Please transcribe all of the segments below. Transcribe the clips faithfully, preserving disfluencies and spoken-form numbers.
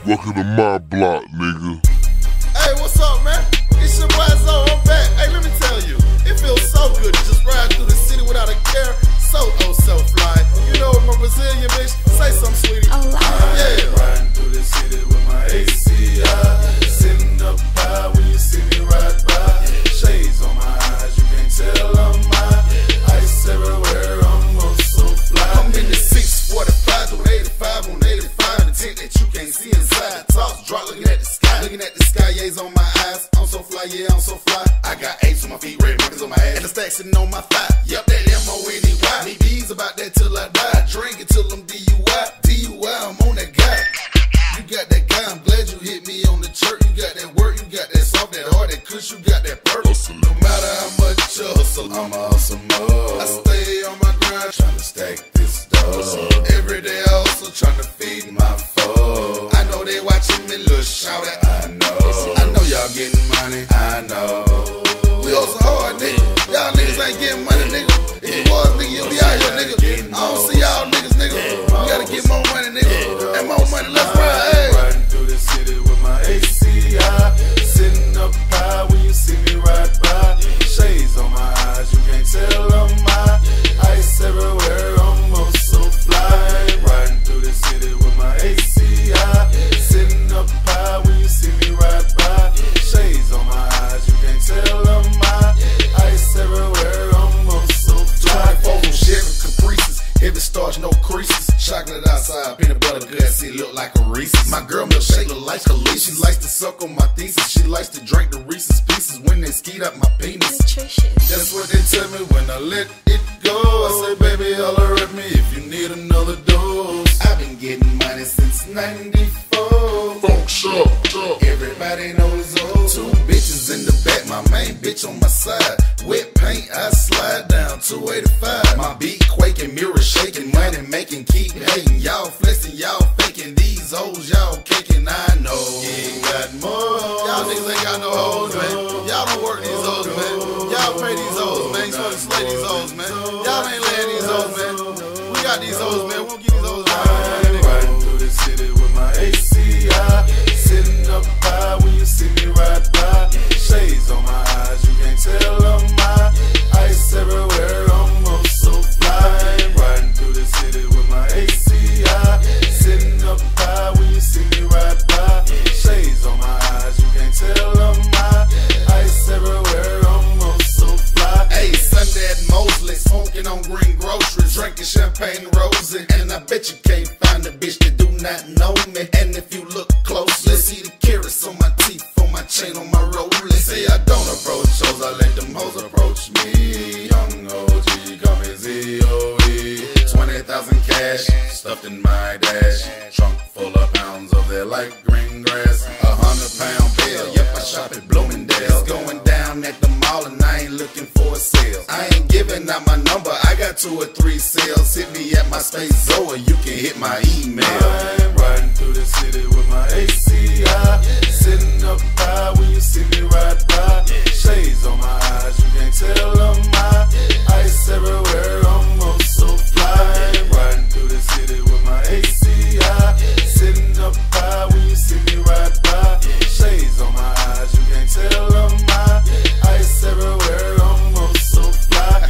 Welcome to my block, nigga. Hey, what's up, man? It's your boy Zoe, I'm back. Hey, let me tell you, it feels so good to just ride through the city without a care. So, oh, so fly. You know, my Brazilian bitch, say something, sweetie. Oh, wow. Yeah. Riding through the city with my A C I. Sitting up high when you see me ride by. Shades on my eyes, you can't tell I'm high. Ice everywhere, I'm oh so fly. I'm in the six forty-five through eighty-five on eighty-five. The tent that you can't see inside the tops. Drop looking at the sky, looking at the sky, yays on my eyes. I'm so fly, yeah, I'm so fly. I got apes on my feet, red markers on my ass, and the stack sitting on my thigh. Yup, that M O N E Y. Me B's about that till I die. Drink it till I'm D U I. D U I, I'm on that guy. You got that guy, I'm glad you hit me on the chirp. You got that work, you got that soft, that hard, that kush, you got that perk. No matter how much you hustle, I'm a hustle mode. I stay on my grind, tryna stack this dough. Every day I hustle, tryna feed my foe. I know they watching me, little shout it. I know, I know y'all getting money. I know, we hustle hard, nigga. Y'all niggas ain't getting money, nigga. If you was, nigga, you'll be out here, nigga. I don't see y'all niggas, nigga. We gotta get more money, nigga. And more money, let's ride. Hey. Riding through the city with my A C I. Sitting up high when you see me ride by. Shades on my eyes, you can't tell I'm high. Ice everywhere, I'm oh so fly. Riding through the city with my A C I. Sitting up high when you see me ride by. Shades on my eyes, you can't tell I'm high. Ice everywhere, I'm oh so fly. twenty-four Chevy Caprices, heavy starch, no creases. Chocolate outside, peanut butter good, see it look like a Reese's. My girl milkshake look like Khalees. She likes to suck on my thesis. She likes to drink the Reese's Pieces when they skeet up my penis. Nutritious. That's what they tell me when I let it go. I say, baby, holler at me if you need another dose. I've been getting money since ninety-four. Funk shop, shop. Everybody knows those two bitches in the back, my main bitch on my side. Wet paint, I slide down two eighty-five. My beat quaking, mirror shaking, money making, keep hating. Y'all flexing, y'all faking. These hoes, y'all caking, I know. You ain't got more. Y'all niggas ain't got no hoes, man. Y'all don't work these hoes, man. Y'all pay these hoes, man. You supposed to slay these hoes, man. Y'all ain't laying these hoes, man. We got these hoes, man. We'll get these hoes, man. Riding through the city with my A C I. Sitting up high when you see me ride by. Shades on my eyes, you can't tell I'm high. Ice everywhere, I'm oh so fly. Riding through the city with my A C I. Sitting up high when you see me ride by. Shades on my eyes, you can't tell I'm high. Ice everywhere, I'm oh so fly. Hey, Sunday at Mosley, smoking on green groceries, drinking champagne rosy. And I bet you can't find a bitch that do not know me. And if you look close, let's see the carats on my teeth, on my chain, on my roll. Say I don't approach shows, I let them hoes approach me. Young O G, call me Z O E. twenty thousand cash, stuffed in my dash. Trunk full of pounds of there like green grass. A hundred pound bill, yep, I shop at Bloomingdale's. Going down at the mall and I ain't looking for a sale. I ain't giving out my number, I got two or three sales. Hit me at my space Zoe, you can hit my email. I'm riding through the city with my A C I. Sitting up high when you see me ride by. Shades on my eyes, you can't tell I'm high. Ice everywhere, I'm oh so fly. Riding through the city with my A C I. Sitting up high when you see me ride by. Shades on my eyes, you can't tell I'm high. Ice everywhere, I'm oh so fly.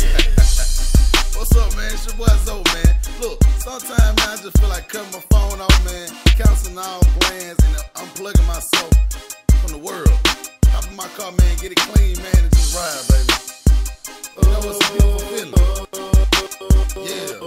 What's up, man? It's your boy Zoe, man. Look, sometimes man, I just feel like cutting my phone off, man, canceling all plans and unplugging myself from the world. Hop in my car, man, get it clean, man, and just ride, baby. You know what's a beautiful feeling? Yeah.